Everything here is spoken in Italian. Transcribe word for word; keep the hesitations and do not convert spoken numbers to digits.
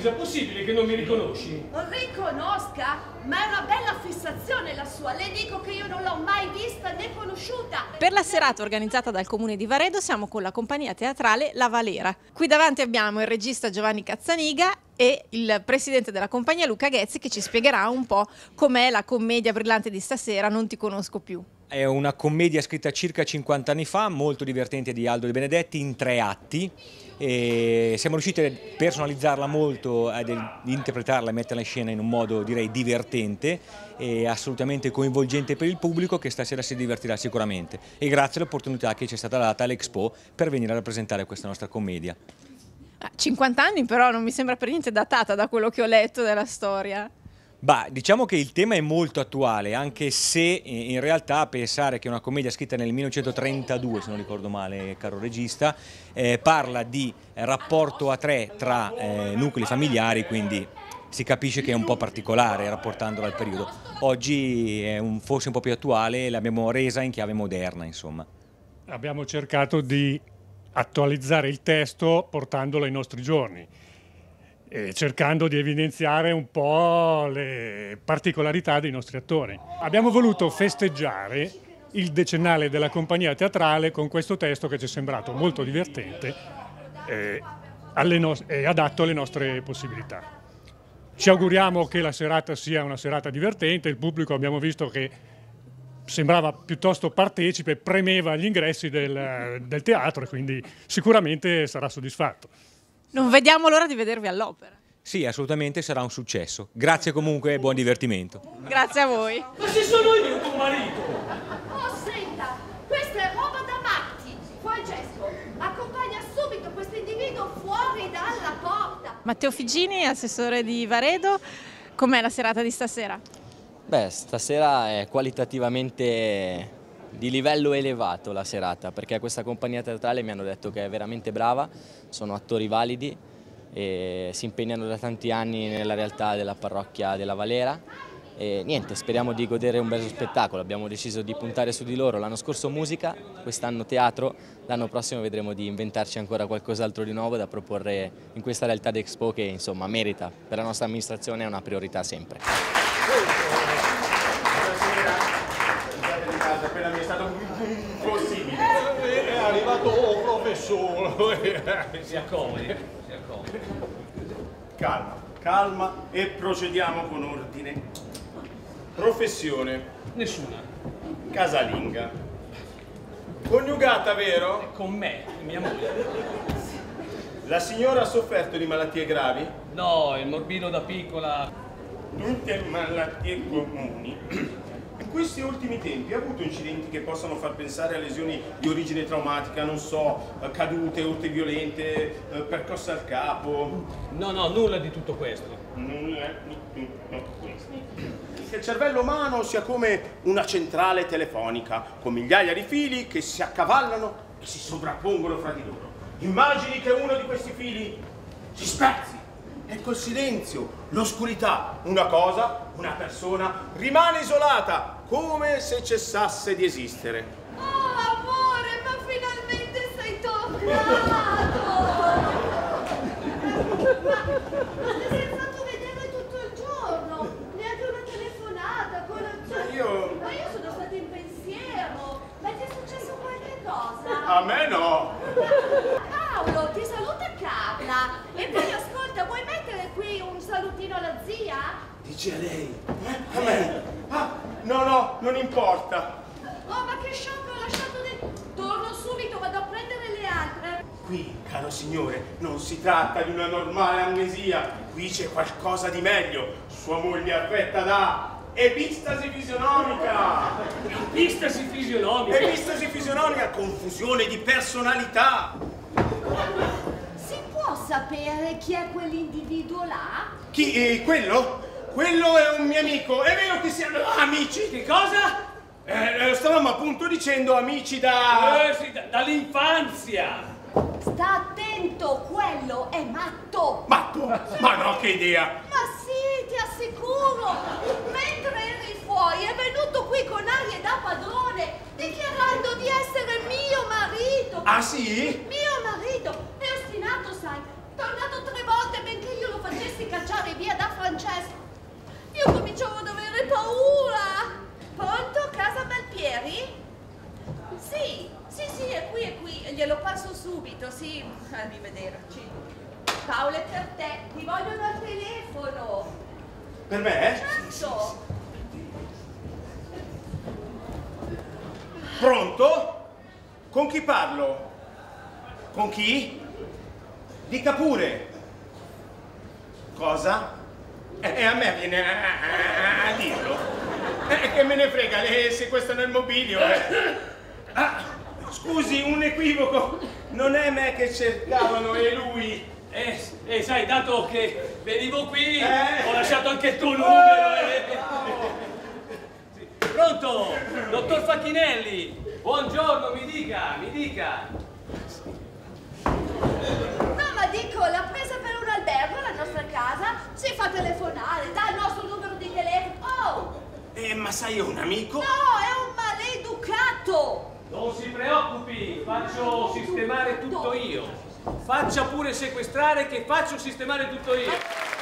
Elisa, è possibile che non mi riconosci? Riconosca? Ma è una bella fissazione la sua. Le dico che io non l'ho mai vista né conosciuta. Per la serata organizzata dal Comune di Varedo siamo con la compagnia teatrale La Valera. Qui davanti abbiamo il regista Giovanni Cazzaniga e il presidente della compagnia Luca Ghezzi, che ci spiegherà un po' com'è la commedia brillante di stasera, Non ti conosco più. È una commedia scritta circa cinquanta anni fa, molto divertente, di Aldo De Benedetti, in tre atti. E siamo riusciti a personalizzarla molto, ad interpretarla e metterla in scena in un modo, direi, divertente e assolutamente coinvolgente per il pubblico, che stasera si divertirà sicuramente, e grazie all'opportunità che ci è stata data all'Expo per venire a rappresentare questa nostra commedia. cinquanta anni però non mi sembra per niente datata da quello che ho letto della storia. Bah, diciamo che il tema è molto attuale, anche se in realtà pensare che una commedia scritta nel millenovecentotrentadue, se non ricordo male, caro regista, eh, parla di rapporto a tre tra eh, nuclei familiari, quindi si capisce che è un po' particolare rapportandola al periodo. Oggi è un, forse un po' più attuale, l'abbiamo resa in chiave moderna, insomma. Abbiamo cercato di attualizzare il testo portandolo ai nostri giorni, e cercando di evidenziare un po' le particolarità dei nostri attori. Abbiamo voluto festeggiare il decennale della compagnia teatrale con questo testo che ci è sembrato molto divertente e, alle no- e adatto alle nostre possibilità. Ci auguriamo che la serata sia una serata divertente, il pubblico abbiamo visto che sembrava piuttosto partecipe, premeva agli ingressi del, del teatro e quindi sicuramente sarà soddisfatto. Non vediamo l'ora di vedervi all'opera. Sì, assolutamente sarà un successo. Grazie comunque e buon divertimento. Grazie a voi. Ma se sono io tuo marito! Oh, senta, questa è roba da matti. Francesco, accompagna subito questo individuo fuori dalla porta. Matteo Figini, assessore di Varedo, com'è la serata di stasera? Beh, stasera è qualitativamente di livello elevato la serata, perché questa compagnia teatrale mi hanno detto che è veramente brava, sono attori validi e si impegnano da tanti anni nella realtà della parrocchia della Valera e niente, speriamo di godere un bel spettacolo. Abbiamo deciso di puntare su di loro, l'anno scorso musica, quest'anno teatro, l'anno prossimo vedremo di inventarci ancora qualcos'altro di nuovo da proporre in questa realtà d'Expo che insomma merita, per la nostra amministrazione è una priorità sempre. Appena mi è stato possibile. È arrivato un professore. Si accomodi, si accomodi. Calma, calma e procediamo con ordine. Professione. Nessuna. Casalinga. Coniugata, vero? Con me, mia moglie. La signora ha sofferto di malattie gravi? No, il morbillo da piccola. Tutte malattie comuni. In questi ultimi tempi ha avuto incidenti che possano far pensare a lesioni di origine traumatica, non so, cadute, urti violente, percosse al capo? No, no, nulla di tutto questo. Nulla di tutto questo. Che il cervello umano sia come una centrale telefonica, con migliaia di fili che si accavallano e si sovrappongono fra di loro. Immagini che uno di questi fili si spezzi. Ecco il silenzio, l'oscurità, una cosa, una persona rimane isolata, come se cessasse di esistere. Oh, amore, ma finalmente sei tornato! Ma ti sei fatto vedere tutto il giorno? Neanche una telefonata, con la... Io... Ma io sono stata in pensiero. Ma ti è successo qualche cosa? A me no! Paolo, ti saluta Carla. E poi ascolta, vuoi mettere qui un salutino alla zia? Dici a lei? Eh? A me? Ah, no, no, non importa. Oh, ma che sciocco, ho lasciato del... Torno subito, vado a prendere le altre. Qui, caro signore, non si tratta di una normale amnesia. Qui c'è qualcosa di meglio. Sua moglie è affetta da... epistasi fisionomica! Epistasi fisionomica! Epistasi fisionomica, confusione di personalità! Si può sapere chi è quell'individuo là? Chi? Eh, quello? Quello è un mio amico. È vero che siamo amici? Che cosa? Eh, eh, stavamo appunto dicendo amici da... Eh, sì, da, dall'infanzia! Sta attento, quello è matto! Matto? Ma no, che idea! Ma sì, ti assicuro! Mentre eri fuori è venuto qui con arie da padrone, dichiarando di essere mio marito! Ah sì? Mio marito! È ostinato, sai! Tornato tre volte benché io lo facessi glielo passo subito, sì. Arrivederci. Paolo, è per te. Ti vogliono al telefono. Per me? Certo. Pronto? Con chi parlo? Con chi? Dica pure. Cosa? E eh, a me viene a, a, a dirlo. Eh, che me ne frega, le sequestrano il mobilio. Eh. Ah, scusi, un equivoco. Non è me che cercavano, è lui. Eh, eh, sai, dato che venivo qui, Eh. ho lasciato anche il tuo numero. Eh. Sì. Pronto? Dottor Facchinelli? Buongiorno, mi dica, mi dica. No, ma dico, l'ha presa per un albergo la nostra casa? Si fa telefonare, dà il nostro numero di telefono. Oh! Eh, ma sai, è un amico? No, è un maleducato! Non si preoccupi, faccio sistemare tutto io. Faccia pure sequestrare che faccio sistemare tutto io.